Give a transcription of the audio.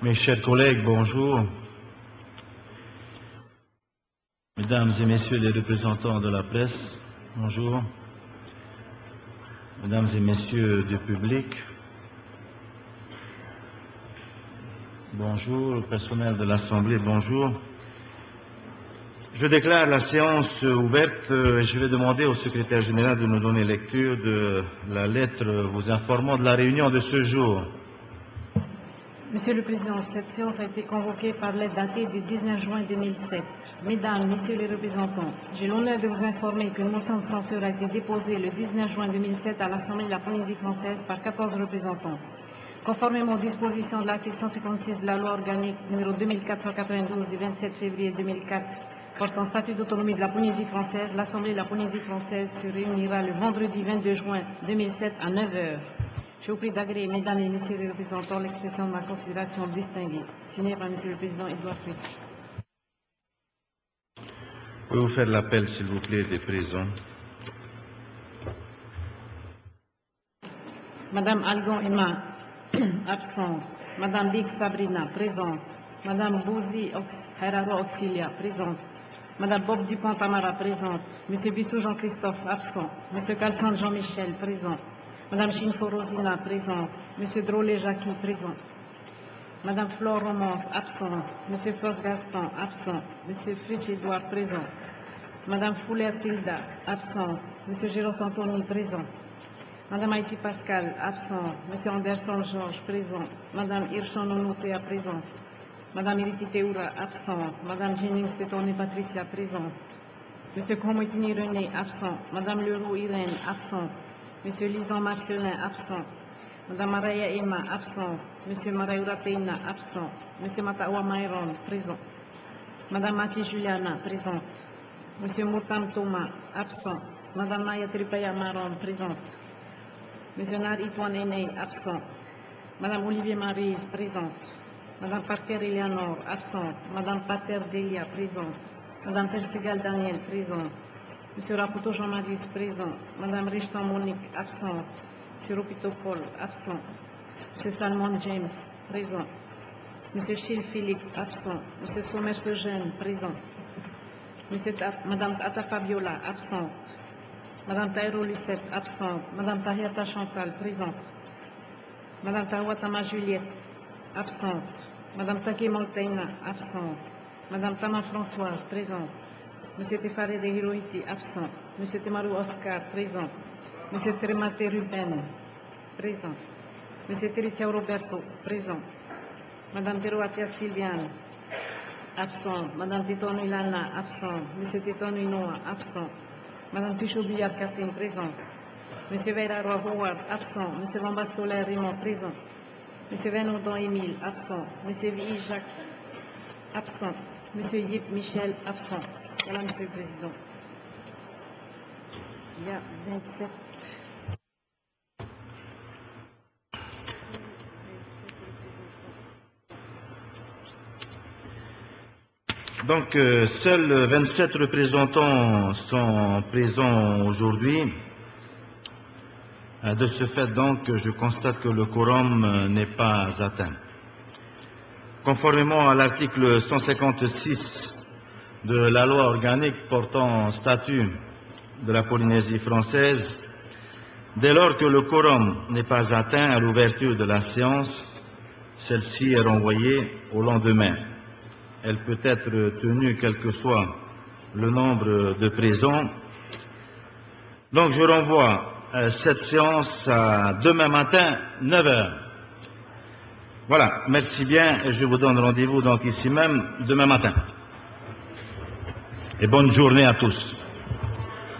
Mes chers collègues, bonjour. Mesdames et messieurs les représentants de la presse, bonjour. Mesdames et messieurs du public, bonjour. Le personnel de l'Assemblée, bonjour. Je déclare la séance ouverte et je vais demander au secrétaire général de nous donner lecture de la lettre vous informant de la réunion de ce jour. Monsieur le Président, cette séance a été convoquée par lettre datée du 19 juin 2007. Mesdames, Messieurs les représentants, j'ai l'honneur de vous informer qu'une motion de censure a été déposée le 19 juin 2007 à l'Assemblée de la Polynésie française par 14 représentants. Conformément aux dispositions de l'article 156 de la loi organique numéro 2492 du 27 février 2004 portant statut d'autonomie de la Polynésie française, l'Assemblée de la Polynésie française se réunira le vendredi 22 juin 2007 à 9 h. Je vous prie d'agréer, Mesdames et Messieurs les représentants, l'expression de ma considération distinguée. Signé par Monsieur le Président Edouard Fritsch. Pouvez-vous faire l'appel, s'il vous plaît, des présents? Madame Algon Emma, absente. Madame Big Sabrina, présente. Madame Bouzi Heraro Auxilia, présente. Madame Bob Dupont-Tamara, présente. Monsieur Bissou Jean-Christophe, absent. Monsieur Calçant Jean-Michel, présent. Madame Chinfo Rosina, présente. Monsieur Drolé Jackie, présent. Madame Flore Romance, absent. Monsieur Fos Gaston, absent. Monsieur Fritsch Edouard, présent. Madame Fouler Tilda, absent. Monsieur Géros Anthony, présent. Madame Haïti Pascal, absent. Monsieur Anderson Georges, présent. Madame Hirschon Onoutea, présent. Madame Iriti Teoura, absent. Madame Jennings Tétorné Patricia, présente. Monsieur Komotini René, absent. Madame Leroux Irène, absent. Monsieur Lison Marcelin, absent. Madame Maraya Emma, absent. Monsieur Marayoura Teina, absent. Monsieur Mataoua Mayron, présent. Madame Mati Juliana, présente. Monsieur Moutam Thomas, absent. Madame Naya Tripaya Maron, présente. Monsieur Nar Itouane Ene, absent. Madame Olivier Marise, présente. Madame Parker Eleanor, absente. Madame Pater Delia, présente. Madame Persigal Daniel, présente. Monsieur Raputo Jean-Marius, présent. Madame Richtan Monique, absente. Monsieur Ropito Paul, absent. Monsieur Salmon James, présent. Monsieur Chil Philippe, absent. Monsieur Sommer Sejeune, présent. Madame Ata Fabiola, absente. Madame Taïro Lucette, absente. Madame Tahiata Chantal, présente. Madame Tawatama Juliette, absente. Madame Take Montaina, absente. Madame Tama Françoise, présente. Monsieur Tefare de Hirohiti, absent. Monsieur Temaru Oscar, présent. Monsieur Tremate Ruben, présent. Monsieur Teritia Roberto, présent. Madame Teroatia Sylviane, absent. Madame Titono Ilana, absent. Monsieur Titono Inoa, absent. Madame Tichobillard Catherine, présent. Monsieur Veira Roy Howard, absent. Monsieur Vambastoler Raymond, présent. Monsieur Venodon Émile, absent. Monsieur Vi Jacques, absent. Monsieur Yip Michel, absent. Voilà, Monsieur le Président. Il y a 27. Donc, seuls 27 représentants sont présents aujourd'hui. De ce fait, donc, je constate que le quorum n'est pas atteint. Conformément à l'article 156 de la loi organique portant statut de la Polynésie française, dès lors que le quorum n'est pas atteint à l'ouverture de la séance, celle-ci est renvoyée au lendemain. Elle peut être tenue quel que soit le nombre de présents. Donc je renvoie cette séance à demain matin, 9 h. Voilà, merci bien et je vous donne rendez-vous donc ici même demain matin. Et bonne journée à tous.